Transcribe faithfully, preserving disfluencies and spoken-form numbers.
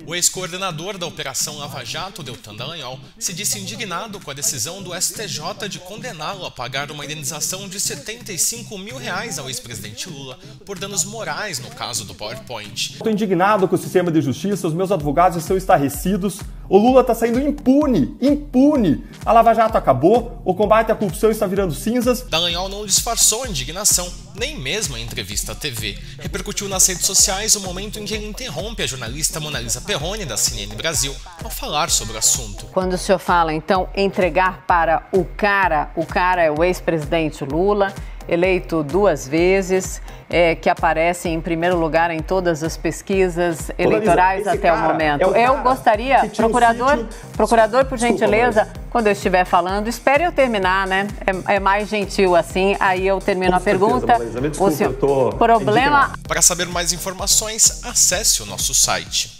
O ex-coordenador da Operação Lava Jato, Deltan Dallagnol, se disse indignado com a decisão do S T J de condená-lo a pagar uma indenização de setenta e cinco mil reais ao ex-presidente Lula por danos morais no caso do PowerPoint. Estou indignado com o sistema de justiça, os meus advogados estão estarrecidos. O Lula está saindo impune, impune. A Lava Jato acabou, o combate à corrupção está virando cinzas. Dallagnol não disfarçou a indignação, nem mesmo em entrevista à T V. Repercutiu nas redes sociais o momento em que ele interrompe a jornalista Monalisa Perrone, da C N N Brasil, ao falar sobre o assunto. Quando o senhor fala, então, entregar para o cara, o cara é o ex-presidente Lula, eleito duas vezes, é, que aparece em primeiro lugar em todas as pesquisas eleitorais até o momento. É o eu gostaria, procurador, um procurador, por gentileza, Desculpa, quando eu estiver falando, espere eu terminar, né? É, é mais gentil assim, aí eu termino Com a certeza, pergunta. Desculpa, o senhor, eu tô problema. Para saber mais informações, acesse o nosso site.